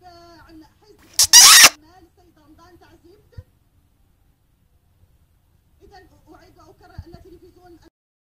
عن حزب العمال السيد رمضان تعزيبته. إذا أعيد وأكرر أن تلفزيون